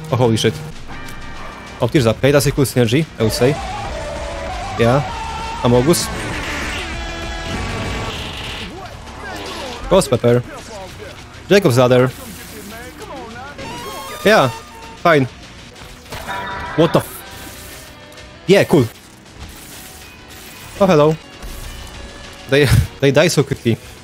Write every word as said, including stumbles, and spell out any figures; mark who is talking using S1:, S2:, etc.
S1: Oh, holy shit. Oh, tears up. Hey, that's a cool synergy, I would say. Yeah. Amogus. Ghost Pepper. Jacob's Ladder. Yeah, fine. What the f... Yeah, cool. Oh, hello. They, they die so quickly.